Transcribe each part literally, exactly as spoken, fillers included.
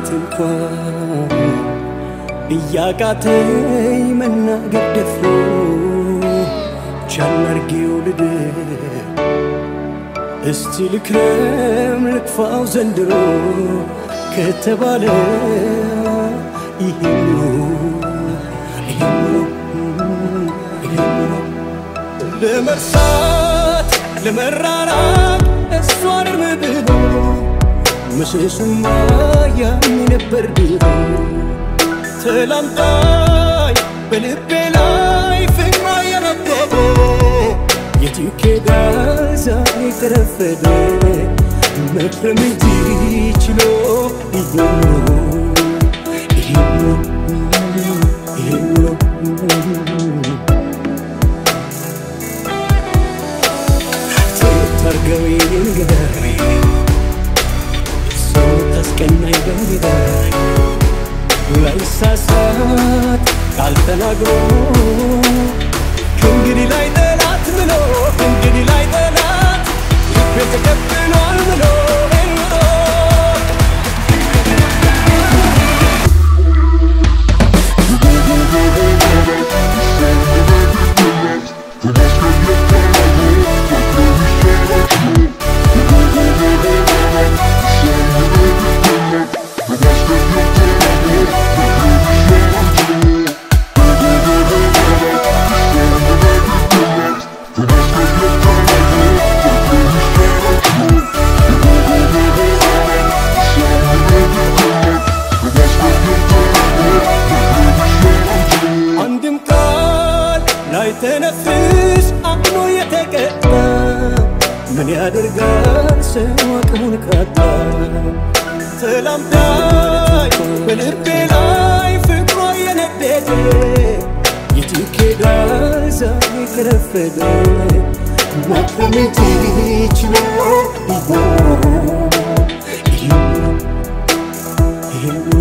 ማለት እንኳን እያቃተኝ መናገር ደፍሮ ቻል አርጌው ልደር እስቲ ልክረም ልክፋው ዘንድሮ ከተባለ ይሄኑ ይሄኑ ይሄኑ ለመርሳት ለመራራቅ እሷን እርምብሎ መስሱማ ያኔ ነበር ድሮ ተላምጣኝ በልቤ ላይ ፍቅሯ የነበረ የትኬዳ ዛሬ ተረፈደ መክረም እንጂ ችሎ ይሄኑ ይሄኑ ይሄኑ ተርገው ይንገዳይ ሰው ተስከናይ ደንገዳይ ላይሳሳት ቃል ተናግሮ ከእንግዲህ ላይ ጠላት ምሎ ከእንግዲህ ላይ ጠላት ልቤ ተቀብሏል ምሎ ተነፍስ አምኖ የተቀጣ ምን ያደርጋል ሰው አቅሙን ካጣ ተላምዳይ በልቤ ላይ ፍቅሯ የነደደ የትኬዳል ዛሬ ከረፈደ መክረም እንጂ ችሎ ይሄኑ ይሄኑ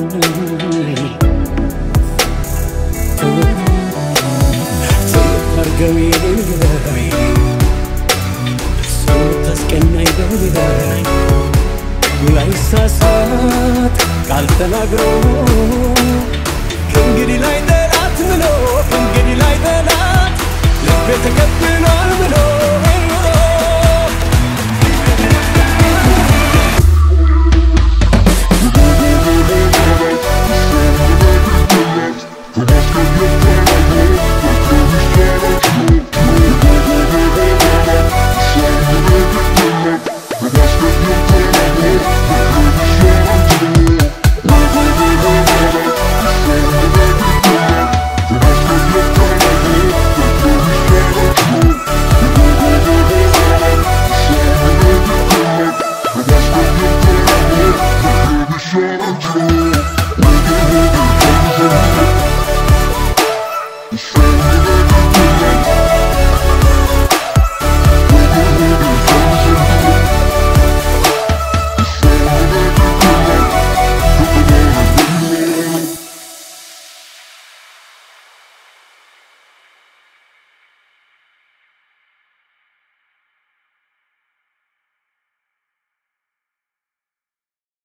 Argawi dengai so taskenai dengai mulai sasat kal tanagro kengiri lai telat melo kengiri lai telat lebih tekap menol melo